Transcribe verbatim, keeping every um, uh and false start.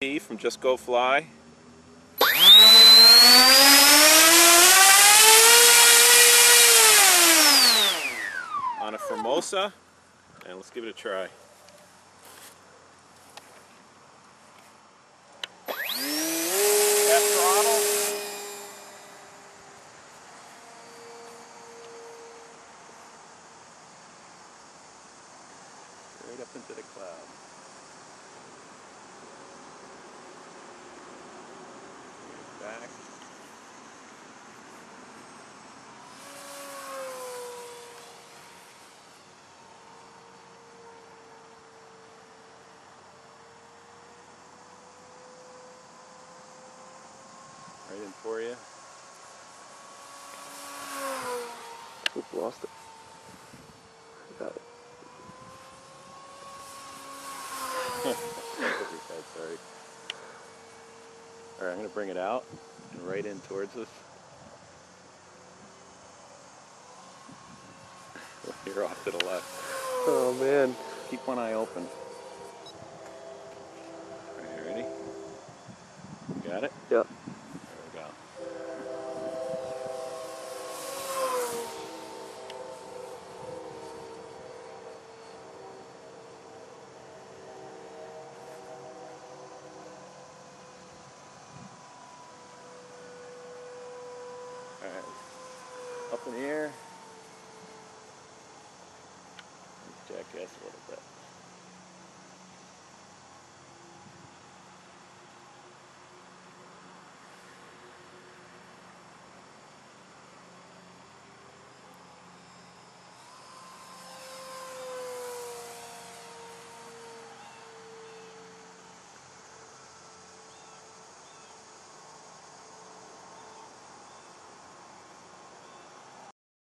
P from JustGoFly. On a Formosa, and let's give it a try. Half throttle. Right up into the cloud. Back. Right in for you. Oop, lost it. Got it. Sorry. Alright, I'm going to bring it out and right in towards us. You're off to the left. Oh man. Keep one eye open. Are you ready? You got it? Yeah. There we go. Alright. Up in the air. Let's jackass a little bit.